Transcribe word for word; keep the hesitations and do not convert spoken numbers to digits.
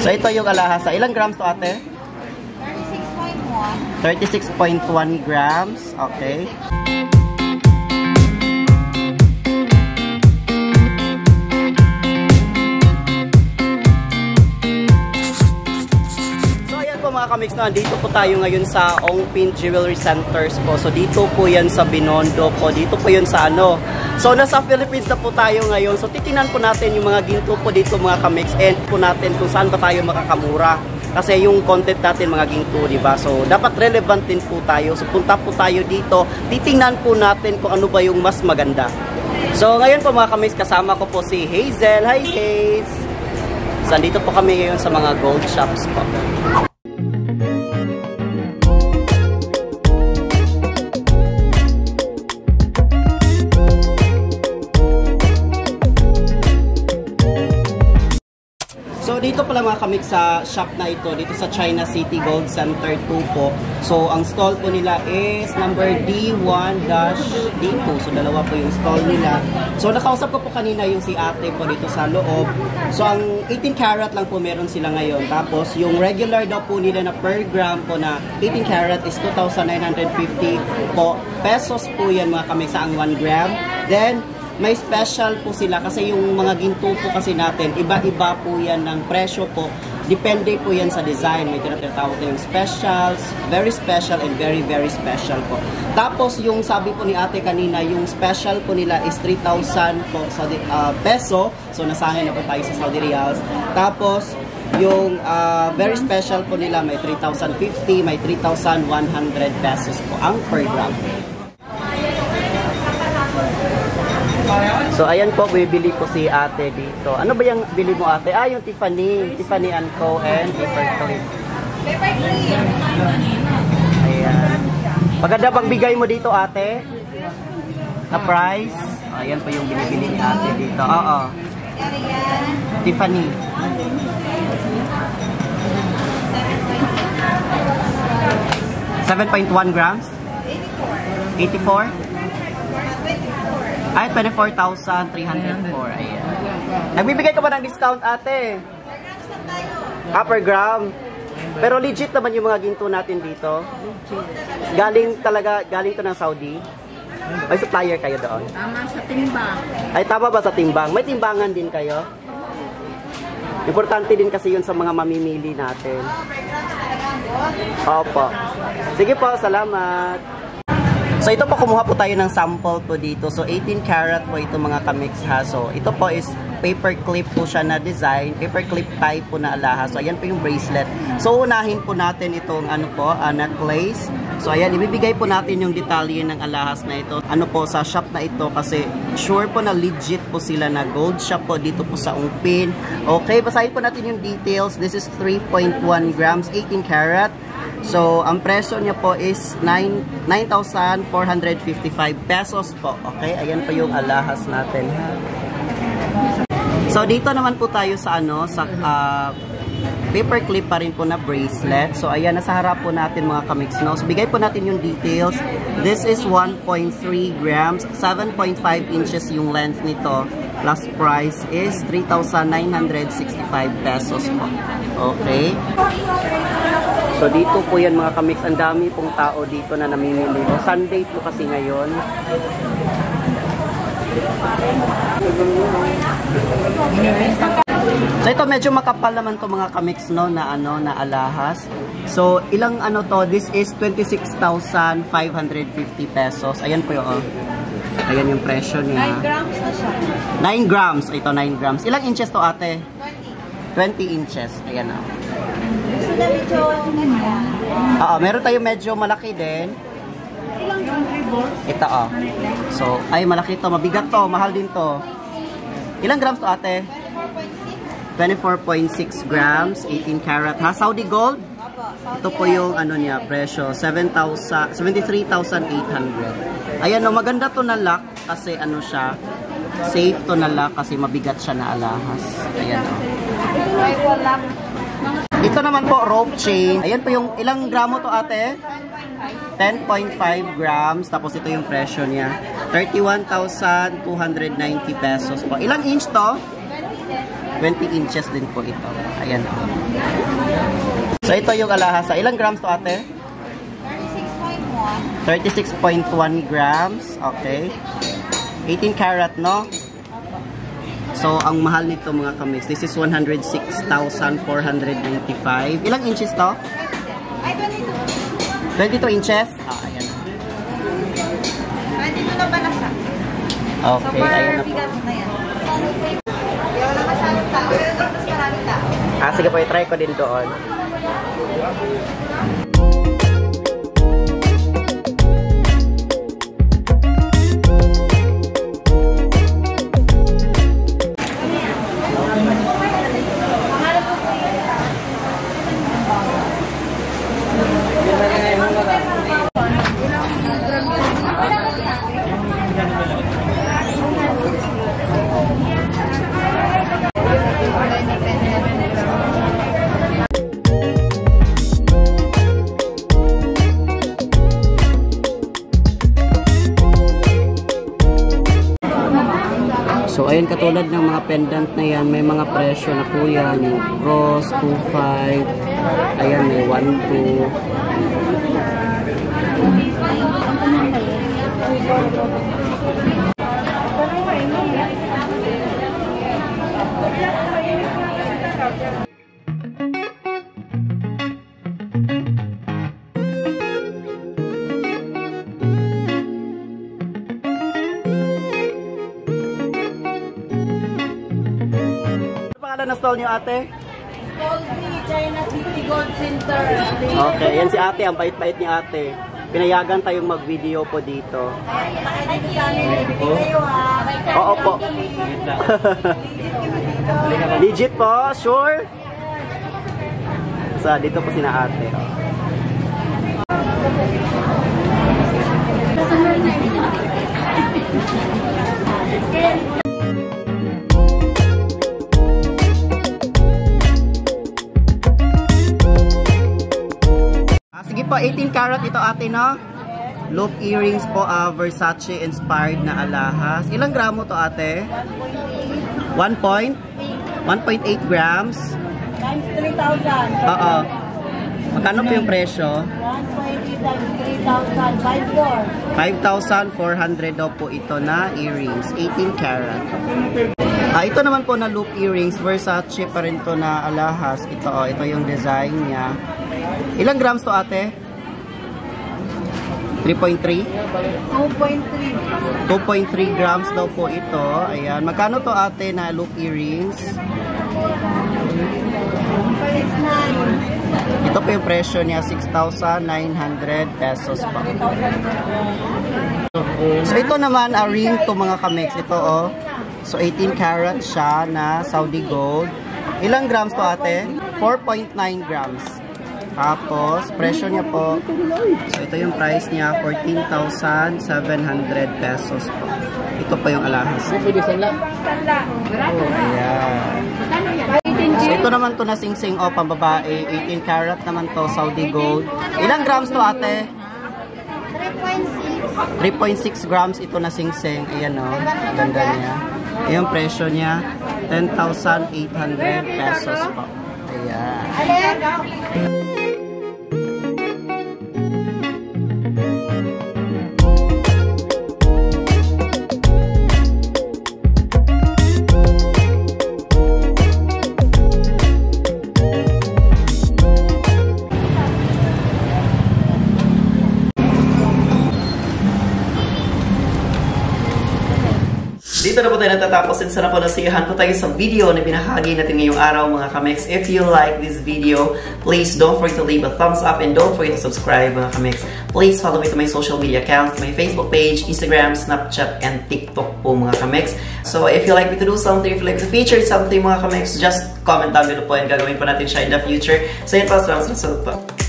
So ito yung alahas. Ilang grams to ate? thirty-six point one. thirty-six point one grams. Okay. Mga kamix na, dito po tayo ngayon sa Ongpin Jewelry Centers po. So dito po yan sa Binondo po. Dito po yun sa ano. So nasa Philippines na po tayo ngayon. So titingnan po natin yung mga ginto po dito mga kamix. And po natin kung saan ba tayo makakamura. Kasi yung content natin mga ginto, di ba? So dapat relevant din po tayo. So punta po tayo dito. Titingnan po natin kung ano ba yung mas maganda. So ngayon po mga kamix, kasama ko po si Hazel. Hi Haze! So dito po kami ngayon sa mga gold shops po. So dito pala mga kamik sa shop na ito, dito sa China City Gold Center two po. So ang stall po nila is number D one D two. So dalawa po yung stall nila. So nakausap ko po kanina yung si ate po dito sa loob. So ang eighteen karat lang po meron sila ngayon. Tapos yung regular daw po nila na per gram po na eighteen karat is two thousand nine hundred fifty po pesos po yan mga kamik sa ang one gram. Then may special po sila kasi yung mga ginto po kasi natin, iba-iba po yan ng presyo po. Depende po yan sa design. May tinatawag na yung specials, very special and very very special po. Tapos yung sabi po ni ate kanina, yung special po nila is three thousand po Saudi, uh, peso. So nasanay na po tayo sa Saudi Riyals. Tapos yung uh, very special po nila may three thousand fifty, may three thousand one hundred pesos po ang per gram. So ayan po, bibili ko si ate dito. Ano ba yung bili mo ate? Ah, yung Tiffany. Tiffany and Co. and Paperclip. Paperclip. Ayan. Maganda bang bigay mo dito ate? Na price? Oh, ayan po yung binibili ni ate dito. Oo. Tiffany. seven point one grams? eighty-four? Ay, twenty-four thousand three hundred four. Ayan. Nagbibigay ka ba ng discount, ate? Ah, per gram. Pero legit naman yung mga ginto natin dito. Galing talaga, galing to ng Saudi. May supplier kayo doon? Tama sa timbang. Ay, tama ba sa timbang? May timbangan din kayo? Importante din kasi yun sa mga mamimili natin. Opo. Sige po, salamat. So ito po, kumuha po tayo ng sample po dito. So eighteen karat po ito mga kamix ha. So ito po is paperclip po siya na design. Paperclip type po na alahas. So ayan po yung bracelet. So unahin po natin itong ano po, uh, necklace. So ayan, ibibigay po natin yung detalye ng alahas na ito. Ano po sa shop na ito kasi sure po na legit po sila na gold shop po dito po sa Ongpin. Okay, basahin po natin yung details. This is three point one grams, eighteen karat. So, ang presyo niya po is nine thousand four hundred fifty-five pesos po. Okay, ayan po yung alahas natin. So, dito naman po tayo sa ano, sa uh, paperclip pa rin po na bracelet. So, ayan, nasa harap po natin mga kamix, no? So, bigay po natin yung details. This is one point three grams, seven point five inches yung length nito. Plus price is three thousand nine hundred sixty-five pesos po. Okay. So dito po yan mga kamix, ang dami pong tao dito na namimili. O, Sunday po kasi ngayon. So ito medyo makapal naman to mga kamix, no, na ano, na alahas. So ilang ano to, this is twenty-six thousand five hundred fifty pesos. Ayan po yung, oh. Ayan yung presyo niya. nine grams na siya. nine grams. Ito nine grams. Ilang inches to ate? twenty. twenty inches. Ayan o. Oh. Medyo Oo, meron tayo medyo malaki din. Ito oh. So, ay malaki to, mabigat to, mahal din to. Ilang grams to ate? twenty-four point six grams, eighteen karat. Ha, Saudi gold? Ito po yung ano niya, presyo, seventy-three thousand eight hundred. Ayan no, maganda to na lock kasi ano siya, safe to na lock kasi mabigat siya na alahas. Ayan o. Ito naman po, rope chain. Ayan po yung, ilang gramo to ate? ten point five grams. Tapos ito yung presyo niya. thirty-one thousand two hundred ninety pesos po. Ilang inch to? twenty inches din po ito. Ayan. So, ito yung alahas. Ilang grams to ate? thirty-six point one. thirty-six point one grams. Okay. eighteen karat, no? So, ang mahal nito mga kamix. This is one hundred six thousand four hundred ninety-five. Ilang inches to? Ay, twenty-two. twenty-two inches? Ah, ayan. twenty-two na pala siya. Okay, so, ayan na po. bigat na yan. Ayaw na masyadong tao. Pero mas maraming tao. Ah, sige po, i-try ko din doon. So, ayun, katulad ng mga pendant na yan, may mga presyo na po yan. Yung cross, two five. Ayan, may one two. Na stall niyo ate? Goldie, China City Gold Center. Okay, yan si ate, ang bait-bait ni ate. Pinayagan tayong mag-video po dito. Ay, dito sa amin. Bibigay kayo ha. Oo po. Legit po? Sure? So, dito po sina ate. Sige po, eighteen karat ito ate, no? Loop earrings po, uh, Versace inspired na alahas. Ilang gramo to ate? one point eight grams. Times three thousand. Oo. Magkano po yung presyo? one twenty times three thousand. five thousand four hundred daw po ito na earrings. eighteen karat. Ah, ito naman po na loop earrings. Versace pa rin to na alahas. Ito, oh, ito yung design niya. Ilang grams to ate? three point three? two point three. two point three grams daw po ito. Ayan. Magkano to ate na loop earrings? six nine. Ito po yung presyo niya, six thousand nine hundred pesos pa. So ito naman, a ring to mga kamix. Ito oh. So eighteen karat siya na Saudi gold. Ilang grams to ate? four point nine grams. Tapos, presyo niya po, so ito yung price niya, fourteen thousand seven hundred pesos po. Ito pa yung alahas. Oh, ayan. So, ito naman to na sing-sing o, pambabae. eighteen karat naman to, Saudi gold. Ilang grams to ate? three point six grams ito na sing-sing. Ayan o, ganda niya. Yung presyo niya, ten thousand eight hundred pesos po. Ayan. Dito na po tayo natatapos and sana po nasiyahan po tayo sa video na binahagi natin ngayong araw mga kamix. If you like this video, please don't forget to leave a thumbs up and don't forget to subscribe mga kamix. Please follow me to my social media accounts, my Facebook page, Instagram, Snapchat, and TikTok po mga kamix. So if you like me to do something, if you like to feature something mga kamix, just comment down below po and gagawin po natin siya in the future. So yun po, salamat sa po.